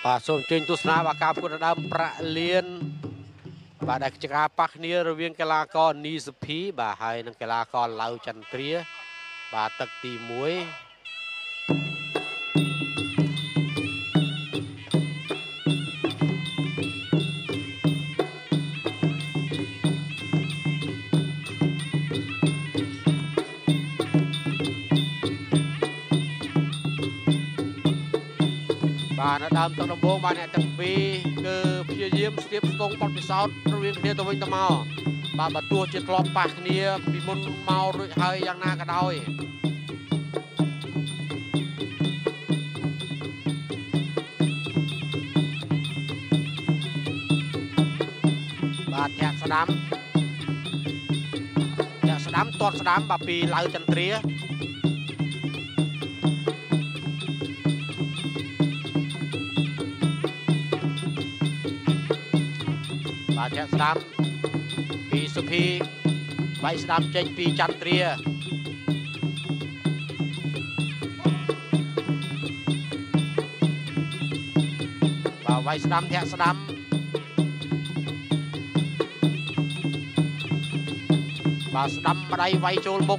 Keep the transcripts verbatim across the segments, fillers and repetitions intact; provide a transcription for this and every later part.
បាទសូមអញ្ជើញទស្សនាបាទការប្រកួតដើមប្រាក់លានបាទដែលជាការប៉ះគ្នារវាងកីឡាករនីសុភីបាទហើយនិងកីឡាករឡៅចន្ទ្រាបាទទឹកទីមួយបាទនៅដើមទឹកដំបូងបាទអ្នកទាំងពីរគឺព្យាយាមស្ទាបស្ទង់បទពិសោធន៍រវាងគ្នាទៅវិញទៅមកបាទបើទោះជាធ្លាប់ប៉ះគ្នាពីមុនមករួចហើយយ៉ាងណាក៏ដោយបាទធាក់ស្ដាំធាក់ស្ដាំទាត់ស្ដាំបាទពីឡៅចន្ទ្រាបាទធាក់ស្ដាំពីសុភីវាយស្ដាំចេញពីចន្ទ្រាបាទវាយស្ដាំធាក់ស្ដាំបាទស្ដាំម្ដាយវាយចូលមុខ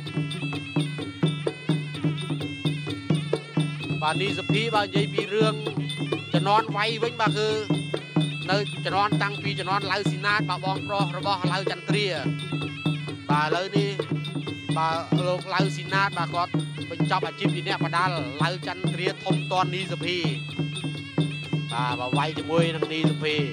បាទនីសុភីបាទនិយាយពីរឿងជំនាន់វាយវិញបាទគឺនៅជំនាន់តាំងពីជំនាន់ឡៅស៊ីណាតបាទបងប្រុសរបស់ឡៅចន្ទ្រាបាទឥឡូវនេះបាទលោកឡៅស៊ីណាតបាទគាត់បញ្ចប់អាជីពជាអ្នកបដាល់ឡៅចន្ទ្រាធំតននីសុភីបាទបើវាយជាមួយនឹងនីសុភី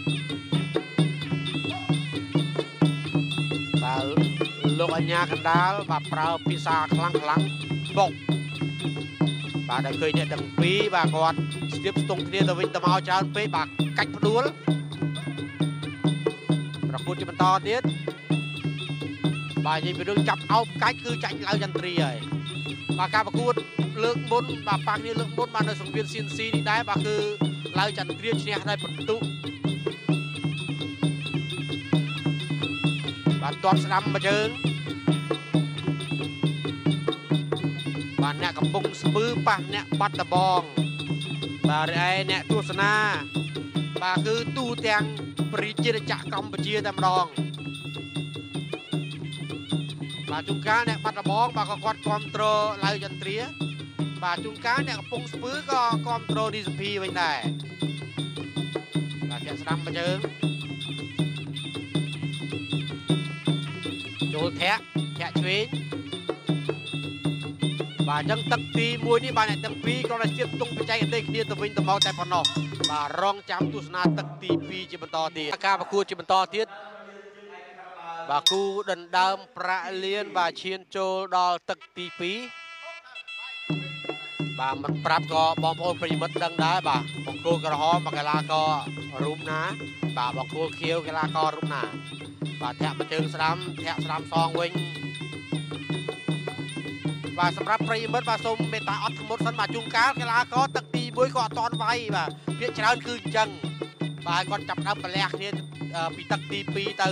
បាទលោកអញ្ញាកណ្ដាលបាទប្រើភាសាខ្លាំងខ្លាំងបុកបាទដែលឃើញអ្នកទាំងពីរបាទគាត់ស្ទាបស្ទង់គ្នាទៅវិញទៅមកច្រើនពេកបាទកាច់ផ្ដួលប្រកួតជាបន្តទៀតបាទនិយាយពីរឿងចាប់អោបកាច់គឺចាញ់ឡៅចន្ទ្រាហើយបាទការប្រកួតលើកមុនបាទប៉ះគ្នាលើកមុនបាទនៅសង្វៀន ស៊ី អិន ស៊ី នេះដែរបាទគឺឡៅចន្ទ្រាឈ្នះដោយពិន្ទុបាទទាត់ស្ដាំមួយជើងបាទអ្នកកំពុងស្ពឺប៉ះអ្នកបាត់ដបងបាទឯអ្នកទស្សនាបាទគឺទូទាំងប្រជាជាតិកម្ពុជាតែម្ដងបាទជួនកាលអ្នកបាត់ដបងបាទក៏គាត់គ្រប់គ្រងឡៅចន្ទ្រាបាទជួនកាលអ្នកកំពុងស្ពឺក៏គ្រប់គ្រងនីសុភីវិញដែរបាទចាក់ស្ដាំមួយជើងចូលធាក់ធាក់ឆ្វេងបាទអញ្ចឹងទឹកទីមួយនេះបាទអ្នកទាំងពីរគ្រាន់តែជាទុំបច្ចេកទេសគ្នាទៅវិញទៅមកតែប៉ុណ្ណោះបាទរងចាំទស្សនាទឹកទីពីរជាបន្តទៀតការប្រកួតជាបន្តទៀតបាទគូដណ្ដើមប្រាក់លានបាទឈានចូលដល់ទឹកទីពីរបាទមិនប្រាប់ក៏បងប្អូនប្រិយមិត្តដឹងដែរបាទបង្គោលក្រហមមកកីឡាកររូបណាបាទបង្គោលខៀវកីឡាកររូបណាបាទធាក់មួយជើងស្ដាំធាក់ស្ដាំសងវិញបាទសម្រាប់ប្រិយមិត្តបាទសូមមេត្តាអត់ធ្មត់សិនបាទជួនកាលកីឡាករទឹកទីមួយក៏អត់តន់វាយបាទភាគច្រើនគឺអញ្ចឹងបាទគាត់ចាប់ដើមប្រលះគ្នាពីទឹកទីពីរទៅ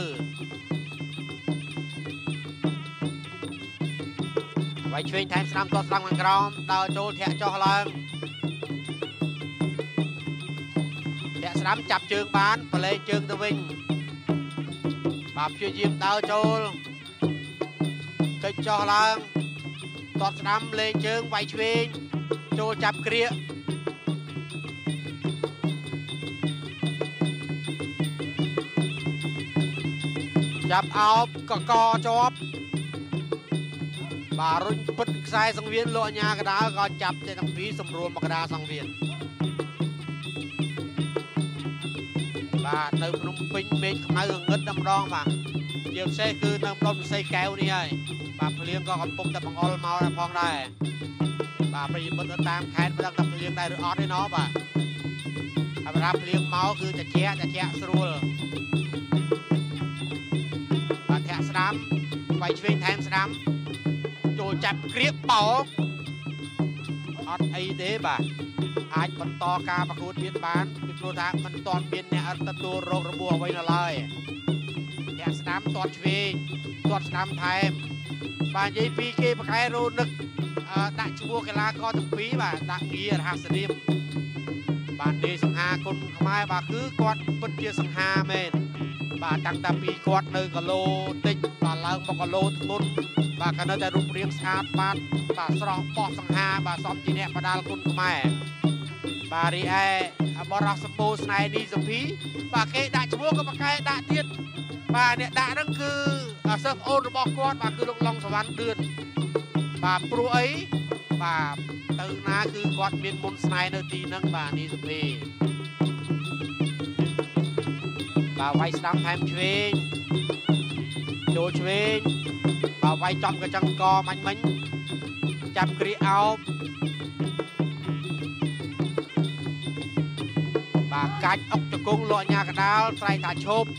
វាយឆ្វេងថែមស្ដាំតស្ដាំខាងក្រោមដើរចូលធាក់ចុះឡើងធាក់ស្ដាំចាប់ជើងបានប្រឡែងជើងទៅវិញបាទព្យាយាមដើរចូលកិច្ចចុះឡើងតតស្ដាំលេងជើងវាយឆ្វេងចូលចាប់គ្រាកចាប់អោបកកជាប់បាទរុញពិតខ្សែសង្វៀនលោកអញ្ញាកដាលក៏ចាប់តែទាំងពីរសម្រួលមកកដាសង្វៀនបាទនៅភ្នំពេញមេឃខ្មៅងឹតតែម្ដងបាទជាពិសេសគឺនៅម្ដុំសរសៃកែវនេះហើយបាទភ្លៀងក៏កំពុងតែបង្អុលមកដែរផងដែរបាទប្រិយមិត្តនៅតាមខេត្តមិនដឹងថាភ្លៀងដែរឬអត់ទេណោះបាទហើយបើថាភ្លៀងមកគឺត្រជាក់ត្រជាក់ស្រួលបាទធាក់ស្ដាំវាយឆ្វេងថែមស្ដាំចូលចាប់គ្រាកបោអត់អីទេបាទអាចបន្តការប្រកួតទៀតបានពីព្រោះថាមិនទាន់មានអ្នកទទួលរងរបួសអ្វីនៅឡើយធាក់ស្ដាំទាត់ឆ្វេងទាត់ស្ដាំថែមបាទនិយាយពីគេប្រកែរោនឹកដាក់ឈ្មោះកីឡាករទាំងពីរបាទដាក់ងាររហស្សនាមបាទនាយសង្ហាគុណខ្មែរបាទគឺគាត់ពិតជាសង្ហាមែនបាទតាំងតែពីគាត់នៅគីឡូតិចបាទឡើងមកគីឡូធ្ងន់បាទក៏នៅតែរូបរាងស្អាតបាទបាទស្រស់បោះសង្ហាបាទសមជាអ្នកបដាលគុណខ្មែរបាទរីឯបរោះសម្បូរស្នេហ៍នីសុភីបាទគេដាក់ឈ្មោះក៏ប្រកែដាក់ទៀតបាទអ្នកដាក់ហ្នឹងគឺសិស្សប្អូនរបស់គាត់បាទគឺលោកឡុងសវណ្ណឌឿនបាទព្រោះអីបាទទៅណាគឺគាត់មានមុនស្នេហ៍នៅទីហ្នឹងបាទនីសុភីបាទវាយស្ដាំថែមឆ្វេងចូលឆ្វេងបាទវាយចំកញ្ចឹងកមាញ់មិញចាប់គ្រាអោបបាទកាច់អុកជង្គង់លក់ញ៉ាកដាលស្រែកថាឈប់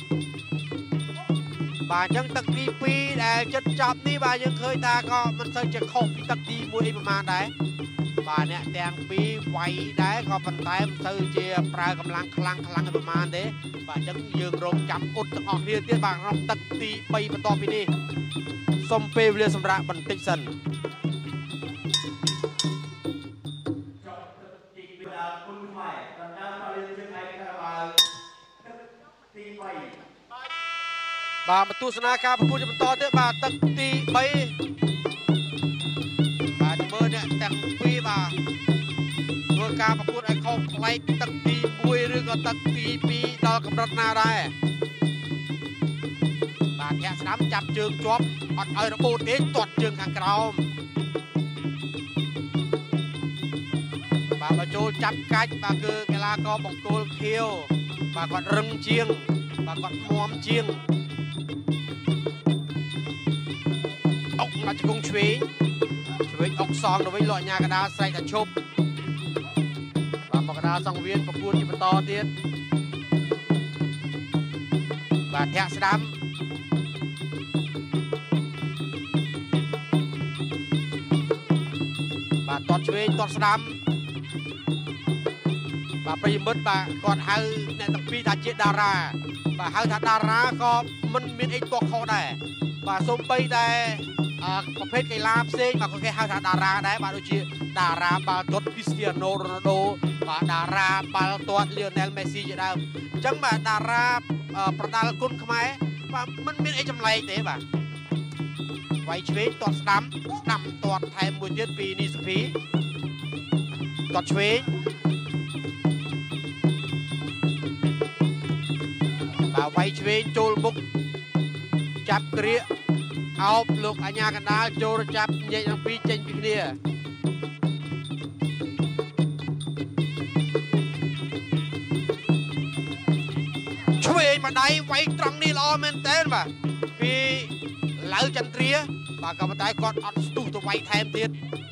បាទអញ្ចឹងទឹកទីពីរដែលចិត្តចប់នេះបាទយើងឃើញថាក៏មិនសូវជាខុសពីទឹកទីមួយអីប្រហែលដែរបាទអ្នកទាំងពីរវាយដែរក៏ប៉ុន្តែមិនសូវជាប្រើកម្លាំងខ្លាំងខ្លាំងប្រហែលទេបាទអញ្ចឹងយើងរងចាំអ៊ុតទាំងអស់គ្នាទៀតបាទក្នុងទឹកទីបីបន្ទាប់ពីនេះសូមពេលវេលាសម្រាប់បន្តិចសិនបាទមកទស្សនាការប្រកួតជាបន្តទៀតបាទទឹកទីបីបាទមើលអ្នកទាំងពីរបាទធ្វើការប្រកួតឲ្យខុសប្លែកទឹកទីមួយឬក៏ទឹកទីពីរដល់កម្រិតណាដែរបាទធាក់ស្ដាំចាប់ជើងជាប់អត់ឲ្យរបូតទេទាត់ជើងខាងក្រោមបាទមកចូលចាប់កាច់បាទគឺកីឡាករបង្គោលខៀវបាទគាត់រឹងជាងបាទគាត់មាំជាងអុកមកជង្គង់ឆ្វេងឆ្វេងអុកសងទៅវិញលក់ញ៉ាកដាលស្រែកថាឈប់បាទមកកដាលសង្វៀនប្រកួតជាបន្តទៀតបាទធាក់ស្ដាំបាទទាត់ឆ្វេងទាត់ស្ដាំបាទប្រិយមិត្តបាទគាត់ហៅអ្នកទាំងពីរថាជាតារាបាទហៅថាតារាក៏មិនមានអីទាស់ខុសដែរបាទសូម្បីតែប្រភេទកីឡាផ្សេងបាទក៏គេហៅថាតារាដែរបាទដូចជាតារាបាល់ទាត់គ្រីស្ទីយ៉ាណូ រ៉ូណាល់ដូបាទតារាបាល់ទាត់លីអូណែលមេស៊ីជាដើមអញ្ចឹងបាទតារាប្រដាល់គុណខ្មែរបាទមិនមានអីចម្លែកទេបាទវាយឆ្វេងទាត់ស្ដាំស្ដាំទាត់ថែមមួយទៀតពីនីសុភីទាត់ឆ្វេងបាទវាយឆ្វេងចូលមុខចាប់គ្រាអោបលោកអាញាកណ្ដាលចូលចាប់ញែកទាំងពីរចេញពីគ្នាឆ្វេងមកដៃវាយត្រង់នេះល្អមែនតើបាទពីឡៅចន្ទ្រាបាទក៏ប៉ុន្តែគាត់អត់ស្ទុះទៅវាយថែមទៀត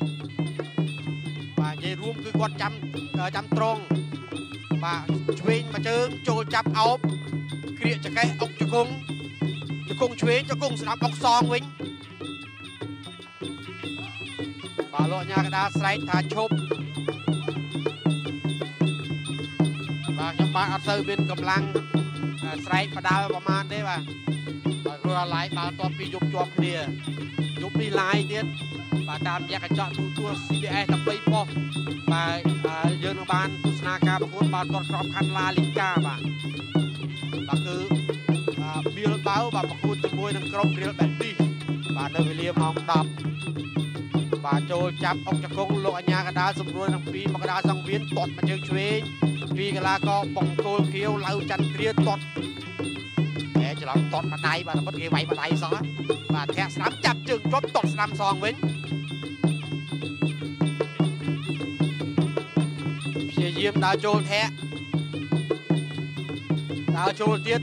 បាទនិយាយរួមគឺគាត់ចាំចាំត្រង់បាទឆ្វេងមកជើងចូលចាប់អោបគ្រាកចកេះអុកជង្គង់ជង្គង់ឆ្វេងជង្គង់ស្ដាប់អុកសងវិញបាទលោកញ៉ាកដាលស្រែកថាឈប់បាទខ្ញុំបាទអត់សូវមានកម្លាំងស្រែកបដាលប្រហែលទេបាទបាទព្រោះឡាយបាល់តបពីយប់ជាប់គ្នាយប់នេះឡាយទៀតបាទតាមរយៈកញ្ចក់ទូទួល ស៊ី ប៊ី អេស ដើម្បីប៉ុស្តិ៍បាទយើងនឹងបានទស្សនាការប្រកួតបាល់ទាត់ក្របខ័ណ្ឌឡាលីកាបាទបាទគឺបៀលបាវបាទប្រកួតជាមួយនឹងក្រុមរៀលបែទីសបាទនៅវេលាម៉ោងដប់បាទចូលចាប់អុកជង្គង់លោកអញ្ញាកដាលសម្រួលនឹងពីមកកដាលសង្វៀនទាត់មកជើងឆ្វេងពីកីឡាករបង្គោលខៀវឡៅចន្ទ្រាទាត់តែច្រឡំទាត់ម្ដាយបាទតែគេវាយម្ដាយសោះបាទធាក់ស្ដាំចាប់ជើងជាប់ទាត់ស្ដាំសងវិញព្យាយាមដើរចូលធាក់ដើរចូលទៀត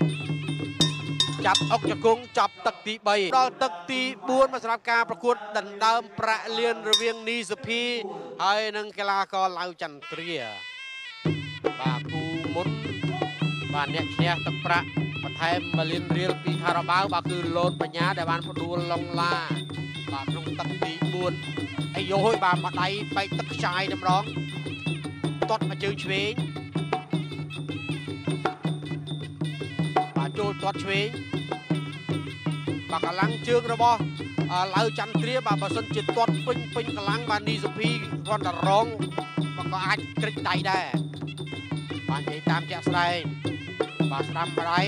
ចាប់អុកជង្គង់ចាប់ទឹកទីបីដល់ទឹកទីបួនមកសម្រាប់ការប្រកួតដណ្ដើមប្រាក់លានរវាងនីសុភីហើយនិងកីឡាករឡៅចន្ទ្រាបាទគូមុនបាទអ្នកឈ្នះទឹកប្រាក់បន្ថែមមួយលានរៀលពីខារ៉ាបាវបាទគឺលូនបញ្ញាដែលបានផ្ដួលឡុងឡាបាទក្នុងទឹកទីបួនហើយយោហើយបាទមកដៃបែកទឹកខ្ចាយតែម្ដងទាត់មកជើងឆ្វេងបាទចូលទាត់ឆ្វេងបាទកម្លាំងជើងរបស់ឡៅចន្ទ្រាបាទបើសិនជាទាត់ពេញពេញកម្លាំងបាទនីសុភីគាត់តែរងក៏អាចក្រិចដៃដែរបាននិយាយតាមជាក់ស្ដែងបាទស្ដាំបដៃ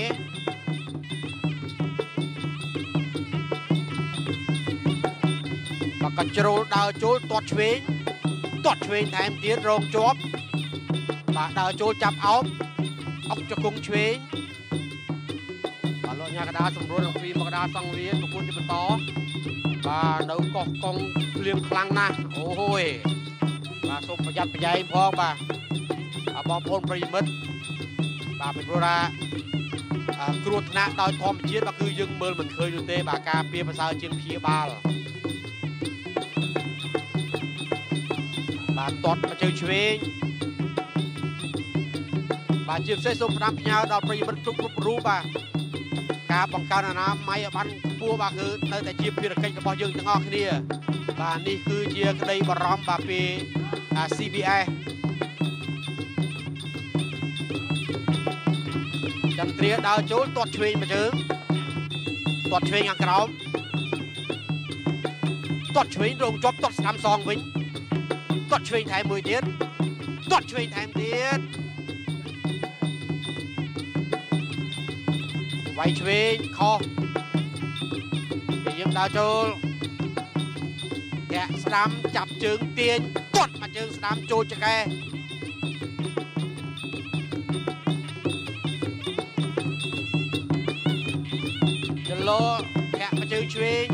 បាទក៏ជ្រុលដើរចូលទាត់ឆ្វេងទាត់ឆ្វេងថែមទៀតរងជាប់បាទដើរចូលចាប់អោបអុកជង្គង់ឆ្វេងបាទលោកញ៉ាកដាសម្រួលអំពីមកដាសង្វៀនប្រគួតជាបន្តបាទនៅកោះកុងភ្លៀងខ្លាំងណាស់អូយបាទសូមប្រយ័ត្នប្រយែងផងបាទបងប្អូនប្រិយមិត្តបាទពីព្រោះថាគ្រោះថ្នាក់ដោយធម្មជាតិបាទគឺយើងមើលមិនឃើញនោះទេបាទការពារប្រសើរជាងព្យាបាលបាទតតមកជើឆ្វេងបាទជាពិសេសសូមផ្ដាំផ្ញើដល់ប្រិយមិត្តគ្រប់គ្រប់រូបបាទការបង្កើនអនាម័យឲ្យបានខ្ពស់បាទគឺនៅតែជាភារកិច្ចរបស់យើងទាំងអស់គ្នាបាទនេះគឺជាក្តីបារម្ភបាទពី ซี บี เอส ចន្ទ្រាដើរចូលទាត់ឆ្វេងមួយជើងទាត់ឆ្វេងខាងក្រោមទាត់ឆ្វេងរងជាប់ទាត់ស្ដាំសងវិញទាត់ឆ្វេងថែមមួយទៀតទាត់ឆ្វេងថែមទៀតវាយឆ្វេងខុសពេលយើងដើរចូលធាក់ស្ដាំចាប់ជើងទាញទាត់មកជើងស្ដាំចូលចកែចលោធាក់មកជើងឆ្វេង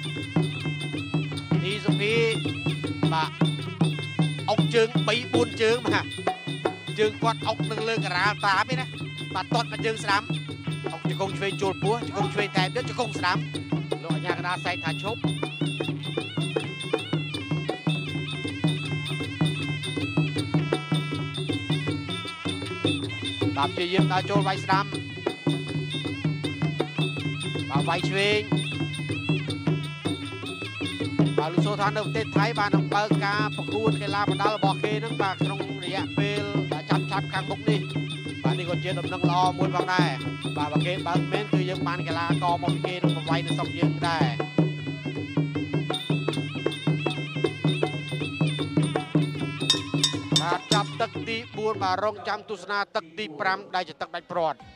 ទីសុភីបាទអុកជើងបីបួនជើងបាទជើងគាត់អុកនឹងលើការាលតាមទេណាបាទទាត់មកជើងស្ដាំអុកជង្គង់ឆ្វេងចូលពោះជង្គង់ឆ្វេងតែទៀតជង្គង់ស្ដាំលោកអាជ្ញាកណ្ដាលសែកថាឈប់បាទព្យាយាមដើរចូលវាយស្ដាំបាទវាយឆ្វេងបាទលោកសូថានៅប្រទេសថៃបាននឹងបើកការប្រកួតកីឡាបណ្ដាលរបស់គេនឹងបាទក្នុងរយៈពេលចាប់ចាប់ខាងមុខនេះបាទនេះក៏ជាដំណឹងល្អមួយផងដែរបាទបើគេបើកមែនគឺយើងបានកីឡាករមកពីគេនឹងប្រវាយនៅស្រុកយើងដែរបាទចាប់ទឹកទីបួនបាទរងចាំទស្សនាទឹកទីប្រាំដែលជាទឹកដាច់ព្រាត់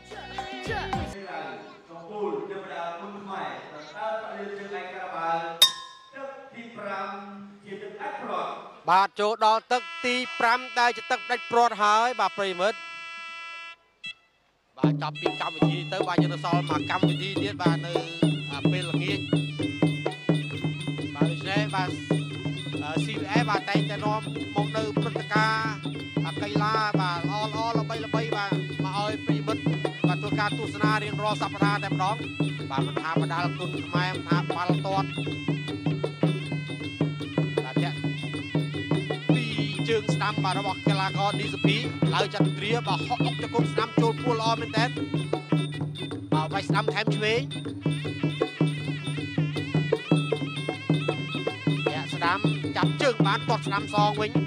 បាទចូលដល់ទឹកទីប្រាំដែលជាទឹកដាច់ព្រាត់ហើយបាទប្រិយមិត្តបាទចាប់ពីកម្មវិធីទៅបាទយើងទៅសល់មកកម្មវិធីទៀតបាទនៅពេលល្ងាចបាទដូច្នេះបាទ ซี บี เอส បាទតែងតែនាំមកនៅព្រឹត្តិការណ៍កីឡាបាទល្អល្អល្បីល្បីបាទមកឲ្យប្រិយមិត្តបាទធ្វើការទស្សនារៀងរាល់សប្តាហ៍តែម្ដងបាទមិនថាបណ្ដាលគុណខ្មែរមិនថាបាល់ទាត់បាទចាក់ពីជើងស្ដាំបាទរបស់កីឡាករឌីសុភីឡើយចន្ទ្រាបាទហុកអុកជង្គង់ស្ដាំចូលពួរល្អមែនតើបាទវាយស្ដាំថែមឆ្វេងចាក់ស្ដាំចាប់ជើងបានទាត់ស្ដាំសងវិញ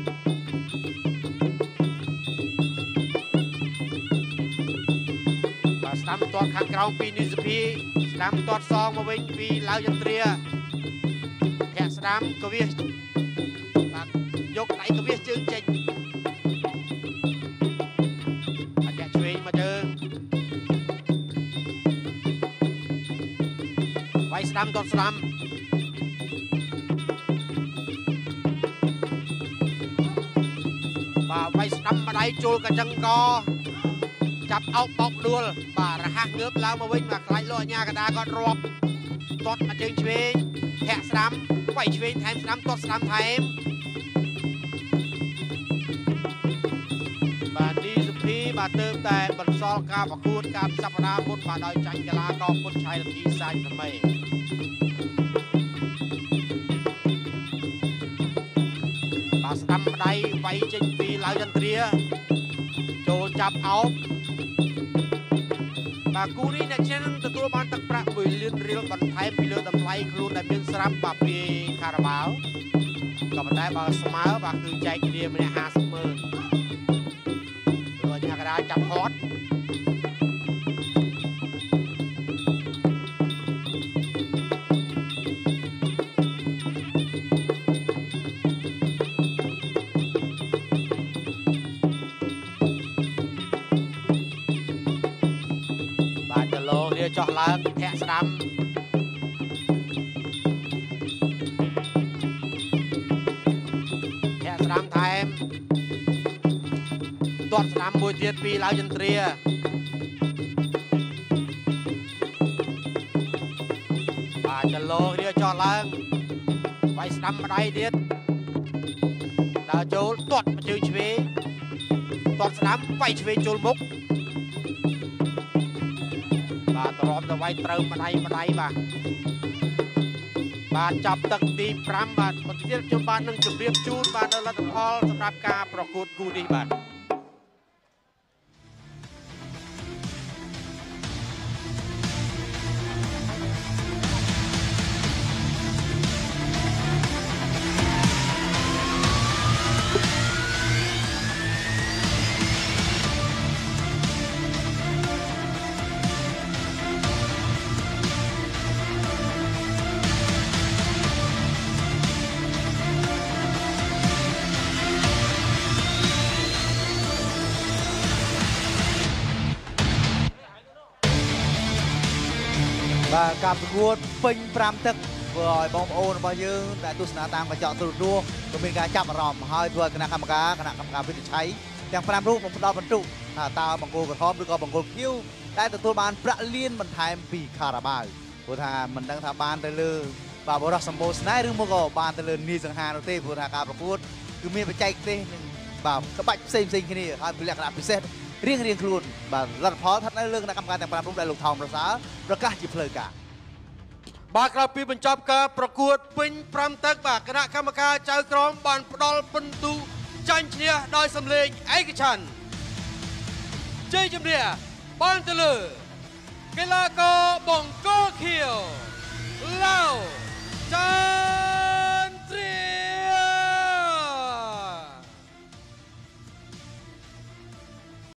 បាទស្ដាំទាត់ខាងក្រោមពីឌីសុភីស្ដាំទាត់សងមកវិញពីឡើយចន្ទ្រាធាក់ស្ដាំកវាសបាទយកដៃកវាសជើងចេញបាទចាក់ឆ្វេងមកជើងវាយស្ដាំទាត់ស្ដាំបាទវាយស្ដាំម្ដាយចូលកញ្ចឹងកចាប់អោបបោកដួលបាទរហ័សងើបឡើងមកវិញបាទខ្លាចលោកអាជ្ញាកណ្ដាលគាត់រាប់ទាត់មកជើងឆ្វេងធាក់ស្ដាំវាយឆ្វេងថែមស្ដាំទាត់ស្ដាំថែមបាទឌីសុភីបាទទើបតែបន្សល់ការប្រកួតការសប្តាហ៍មុនបាទដោយចាញ់កីឡាករពុតឆៃរទីសាច់ថ្មីបាទស្ដាំម្ដាយវាយចេញពីឡើយចន្ទ្រាចូលចាប់អោបបាទគូនេះអ្នកជិះនឹងទទួលបានទឹកប្រាក់មួយលានរៀលបន្ថែមពីលើតម្លៃខ្លួនដែលមានស្រាប់បាទពីខារ៉ាបាវក៏ប៉ុន្តែបើស្មើបាទគឺចែកគ្នាម្នាក់ហាសិបម៉ឺនលោកអាជ្ញាកណ្ដាលចាប់ហត់រៀចោះឡើងធាក់ស្ដាំធាក់ស្ដាំថែមទាត់ស្ដាំមួយទៀតពីឡាវចន្ទ្រាបាទចលោរៀចោះឡើងវាយស្ដាំម្ដាយទៀតដើរចូលទាត់មកជើងឆ្វេងទាត់ស្ដាំវាយឆ្វេងចូលមុខបាទទ្រាំទៅវាយត្រូវម្ដាយម្ដាយបាទបាទចាប់ទឹកទីប្រាំបាទបន្ទាប់ខ្ញុំបាននឹងជម្រាបជូនបាទនៅលទ្ធផលសម្រាប់ការប្រកួតគូនេះបាទបាទការប្រកួតពេញប្រាំទឹកធ្វើឲ្យបងប្អូនរបស់យើងដែលទស្សនាតាមកញ្ចក់ទូរទស្សន៍ក៏មានការចាប់អារម្មណ៍ហើយធ្វើឲ្យគណៈកម្មការគណៈកម្មការវិនិច្ឆ័យទាំងប្រាំរូបមកផ្ដល់បន្ទុកថាតើបង្គោលក្រហមឬក៏បង្គោលខៀវដែលទទួលបានប្រាក់លានបន្ថែមពីខារ៉ាបាវព្រោះថាមិនដឹងថាបានទៅលើបាទបរិសុទ្ធសម្បូរស្នេហ៍ឬមកក៏បានទៅលើនីសង្ហានោះទេព្រោះថាការប្រកួតគឺមានបច្ចេកទេសនិងបាទក្បាច់ផ្សេងផ្សេងគ្នាហើយមានលក្ខណៈពិសេសរៀងរៀងខ្លួនបាទលទ្ធផលស្ថិតនៅលើគណៈកម្មការទាំងប្រាំរូបដែលលោកថោមប្រសើរប្រកាសជាផ្លូវការបាទក្រោយពីបញ្ចប់ការប្រកួតពេញប្រាំទឹកបាទគណៈកម្មការចៅក្រមបានផ្ដល់ពិន្ទុចាញ់ឈ្នះដោយសម្លេងឯកច្ឆន្ទជ័យជំនះបានទៅលើកីឡាករបង្គោលខៀវ